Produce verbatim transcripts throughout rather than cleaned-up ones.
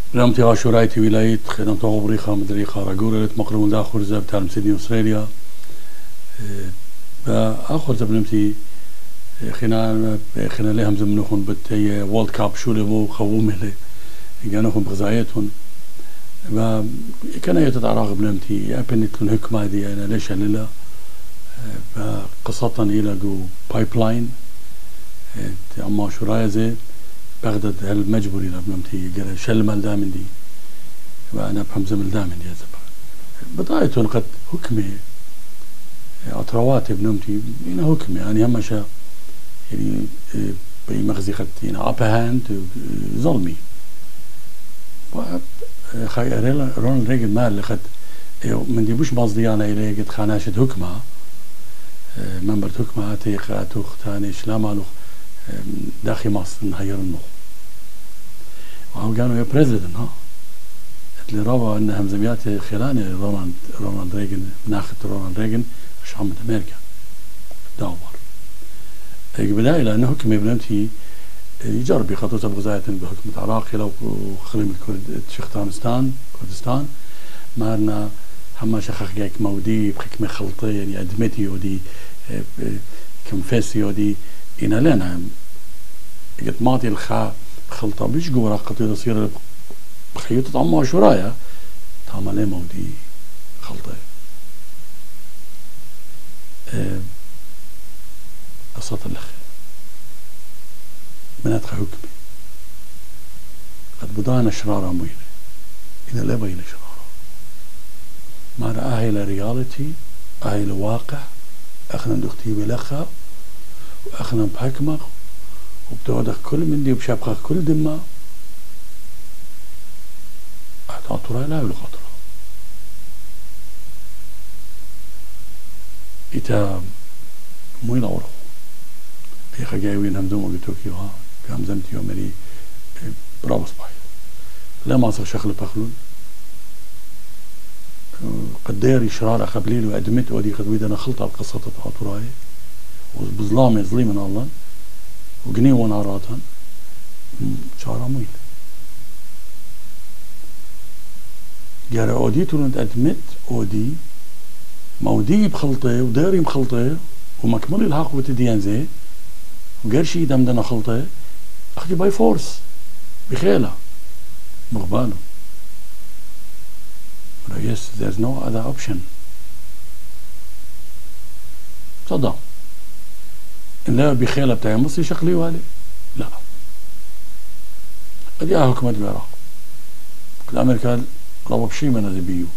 لمتي عاشورايتي ولايت خدمت غبريخا مدريخا راجورة مقرون داخل زب تعلم سيدني أستراليا بآخر زب نمتي خنا خنا لهم زمنهم بتي وورلد كاب شو لبو خوهم له جانهم بغزايتهم وكان يتتعرق بنمتي أبنت الحكمة دي أنا ليش أنا لا قصة إلى جو بايبلاين أما شو رأي زي بغداد هالمجبوري لبنمتي قال شل مال دامن دي وأنا بهم زمن دامن دي زبا بدايتهم قد حكمة أطروات بنمتي هنا حكمة يعني هم شا يعني بمغزي خد هنا upper hand ظلمي خي رونالد ريغن مال اللي خد من دي بوش مصدي أنا إليه قد خاناشد حكمة منبر حكمة تيقى تختاني شلامالوخ داخل مصر نهير النخ وهو كانوا يا بريزيدنت ها اللي روى ان همزميات خلاني رونالد رونالد ريغن ناخذ رونالد ريغن مش عمد امريكا داور بداية لانه حكم ابنتي يجرب يخطط بغزاية بحكم العراق لو خريمة شيختانستان كردستان مارنا هما شخخ جاك مودي بحكمة خلطية يعني ادمتي ودي كونفيسي ودي إن لنا قد ماضي الخا خلطة بيش جورا قطير يصير بخيوطة عمو عشورايا تعمل مودي خلطة أه قصة الأخ منات حكمي قد بدانا شرارة مويلة إن لا بين شرارة ما رأى إلى رياليتي أهي الواقع أخنا ندختي بلخا وأخنا بحكمة وبتوضخ كل من دي وبشابخ كل دماء أعطوا لا يلو خطرة إتا مويل أورخ إيخا جايوين همزوم وقتوكي وها بهمزمتي ومري برابس بايد لا ما صار شغل بخلون قدير إشرار أخبليل وأدمت ودي خدويدنا خلطة القصة تعطوا راي وبظلام يظلي من الله وقني وناراتا شارع مويل جاري أودي تولند أدمت أودي مودي بخلطة وداري بخلطة ومكمل الحق وتديان زي وقرشي دمدنا خلطة أخدي باي فورس بخيلة مغبانه yes there's no other option صدق إن لا بخيلة بتاعي مصري شكلي والي لا أدي أه حكومة العراق الأمريكان ربط شيء من هذا بيو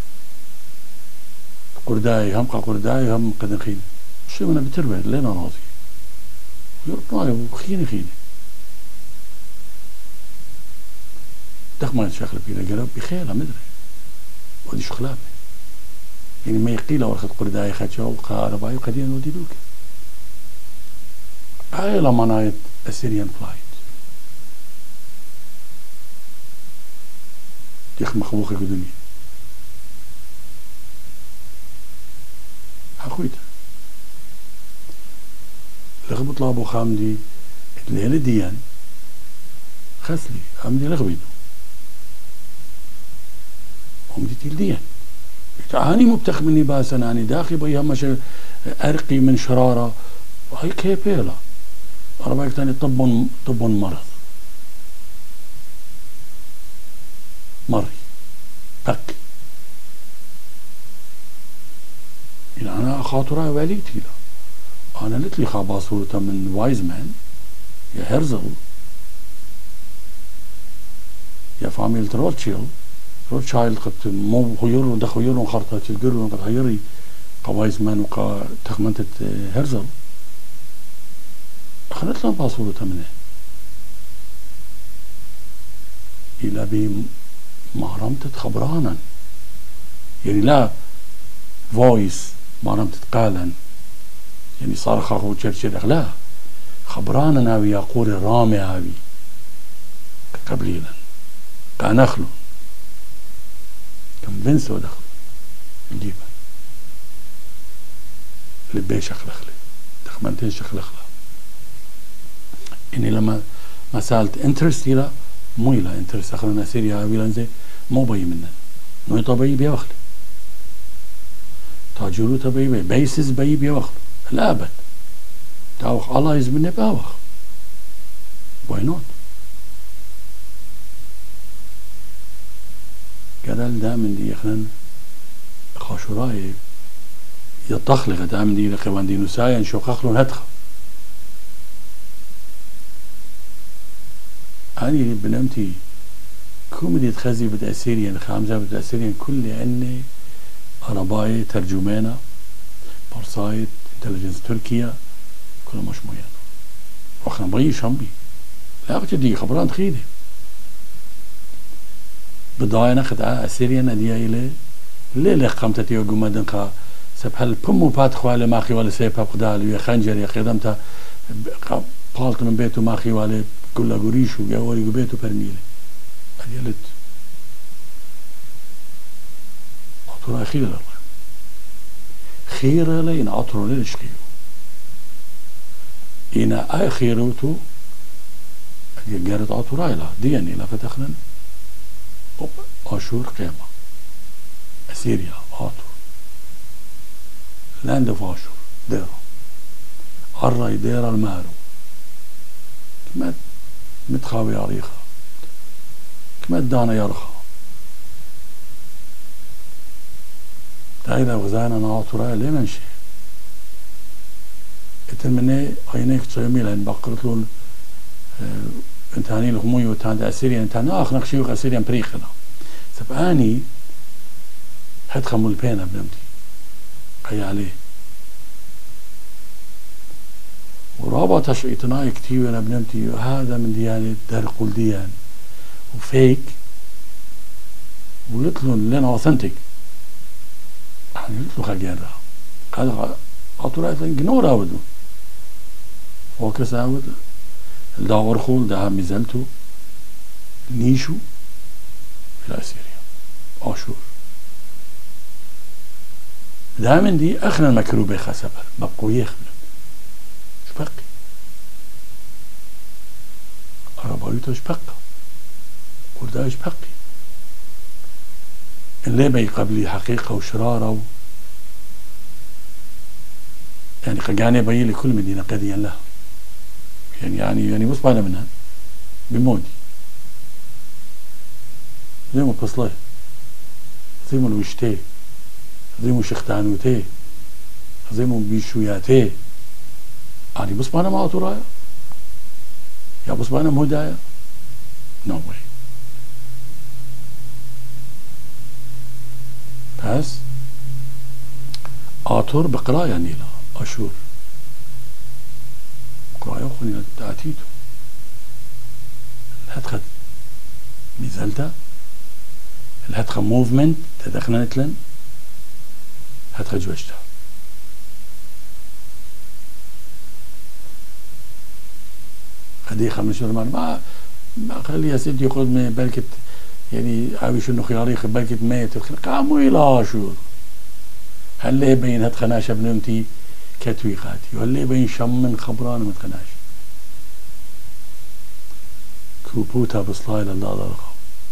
قرداي هم قرداي هم قدنخين شيء من بتربه لنا راضي يرطاي وخيني خيني دخمة شكل بيلا قلب بخيلة مدري ودي شغلات يعني ما يقيل ورخت قرداي خاتشا وقارباي وقدين ودي دوك هاي لما نايت أسيريان فلايت تيخ مخبوخي قدني حقويتا لغب طلابو خامدي الليلة ديان خسلي خامدي لغبيدو ومدي تيلديان أني مبتخ مني باسا أني داخل بيها مش أرقي من شرارة وهي كيبيلا أنا بايك تاني طب طب مرض مري بك إلى أنا خاطرة واليتي لا أنا لتلي خابا صورة من وايز مان يا هرزل يا فاميلة روتشيلد روتشايلد قد مو خيرون ده خيرون خرطة تلقرون قد خيري قوايز مان وقا تخمنت هرزل أخذت لهم باصورة منه إلى بي مهرمت خبرانا يعني لا فويس مهرمت قالا يعني صار خاخو تشرشر لا خبرانا ناوي يقول الرامي هاوي قبليلا كنخلو كم بنسو دخل نجيبه لبي شخلخلي تخمنتين شخلخلة إني لما ما سألت انترست إلى مويلا انتر سخرنا سيريا ويلانزي مو بي منن نوي طبي بياخل تاجرو طبي بي بيسز بي بياخل الابد تاوخ الله يزمني باوخ why not قال دائما دي يخلن خاشوراي يطخلق دائما دي لقوان دي نسايا شو خخلون هدخل أني بنمتي كوميدي تخزي بتأثيرين خامزة بتأثيرين كل أني عرباي ترجمانة بارسايت انتليجنس تركيا كل مش مويان وخنا بغي شامبي لا أقول دي خبران تخيدي بداية ناخد أثيرين أديا إلي ليه ليه قمتتي وقوما دنقا سبحال بمو باتخوا على ماخي ولا سيبا بقدال يا خنجر يا خدمتا قالت من بيته ماخي ولا كل قريش وجاوري بيته برميله أديالت عطرا خير الله خير لين عطرا ليش خير إنا أي خيروتو أديال جارت عطرا لا دياني لا فتخنا أشور قيامة أسيريا عطر لاند فاشور ديرا الرأي ديرا المارو كما متخاوي عريخة كما دانا يرخى تايدا وزانا ناطورا لي منشي اتلمني عينيك تصيمي لان بقرت لون انتاني الغموي وتان اسيريا انتان اخ نقشيوخ اسيريا بريخنا سباني هاد خمول بينا بنمتي قي عليه ورابط شيطناي كتير انا بنمتي هذا من ديانة درقل ديان وفيك ولتلون لنا اوثنتيك يعني لتلو خاجيرا هذا اطرات جنورا ودو فوكس عاود الداور خول ده ميزلتو نيشو في سوريا اشور دائما دي اخنا المكروبة خسبر بقوا يخبر شبقي عربايته شبقة كردها شبقي اللي بي قبلي حقيقة وشرارة و... يعني خجاني بي لكل مدينة قديا لها يعني يعني يعني بص بانا منها بمودي زي ما بصلي زي ما الوشتي زي ما شختانوتي زي ما بيشوياتي يعني بص بانا ما أطرايا يا بص بانا مهدايا no way بس آطر بقرايا نيلا أشور قرايا خوني تأتيتو الهدخل ميزالتا الهدخل موفمنت تدخلت لن هدخل جوشتا خدي خمس شهور ما ما خلي يا سيدي يقول من بلكت يعني عاوي شنو خياري بلكت ميت قاموا إلى شهور هل ليه بين هتخناش بنمتي كتويقاتي وهل ليه بين شم من خبران متخناش كوبوتا بصلاي لله ضرقه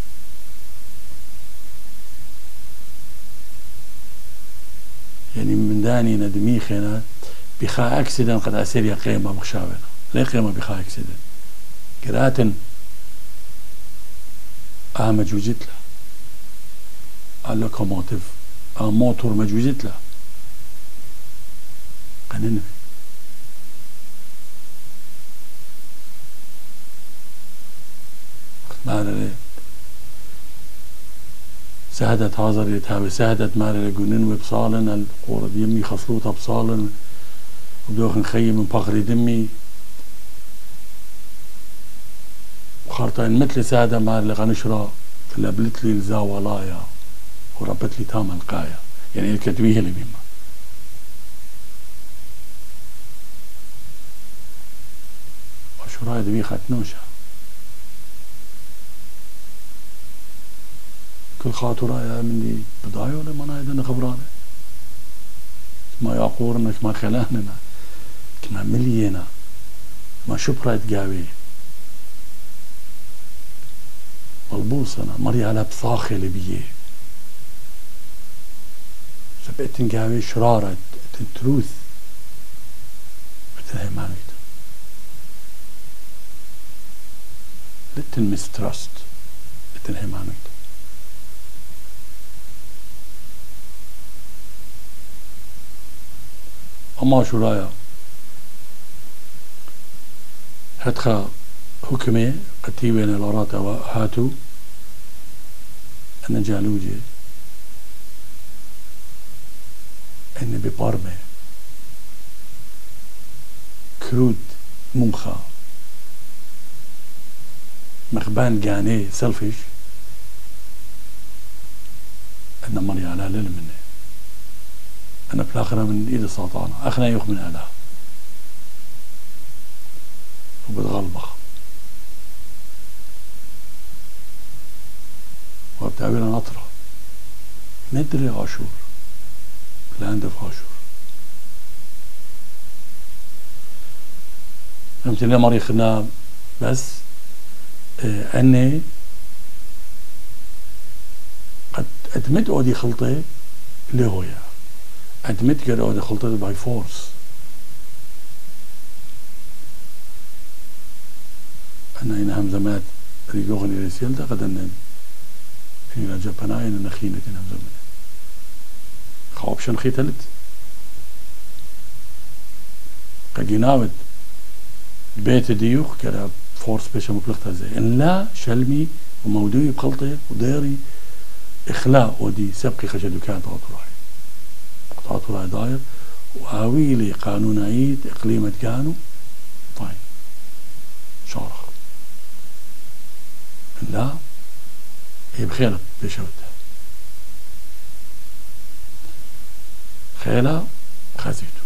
يعني من داني ندمي خينا بخا اكسيدن قد اسير يا قيمه بخشاونا ليه قيمه بخا اكسيدن قراتن اه مجوجت له اللوكوموتيف اه موتور مجوجت له قننبي مارلي سهدت هازر يتهاوي سهدت مارلي قنن وبصالن القورة يمي خصلوطة بصالن وبدوخ نخيم من بقري دمي وخارطين مثل سادة مارلي غنشرا فلابلت لي الزاولايا وربت لي تامن قايا يعني الكتويه اللي بيما وشراي دبي ختنوشة كل خاطرة يا مني بداية ولا ما نايدنا خبرانة ما يعقورنا كما خلاننا كما ملينا ما شبرت قاوي والبوصنة مري على بصاخة لبيه سبقتن قاوي شرارة تروث بتهيمانويت لتن مسترست لتن هيمانويت أما شو رايا هتخا حكمي قتيبين الأراتا وهاتو أن جالوجي أن ببارمي كرود ممخا مخبان جاني سلفش أن مري على ليل مني أنا في الآخرة من إيد السلطانة أخنا يخ من أهلها وبتغلبخ وبتعبير نطرة ندري عاشور لاند اوف عاشور فهمت ليه مري خنا بس اه أني قد أدمت أودي خلطي اللي هو يعني أدمت كده أودي خلطي باي فورس أنا إن همزمات ريجوغني رسيل ده قد أن إلى جابناي إن نخينة همزمات خوابشان خيتلت قجيناود بيت ديوخ كده فورس بيشا مبلغتها زي إن لا شلمي ومودوي بخلطي وديري إخلاء ودي سبقي خشدو كانت عطراي عطراي داير وآويلي قانون عيد إقليمة كانوا فاين شارخ لا هي بخيلة بشوتها خيلة خزيتو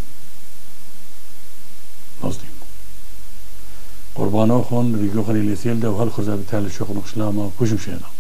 نصديم قربانو خون ريقو خلي ليسيل ده وهالخرزة بتالي الشيخ نقشلاما وكوش مشينا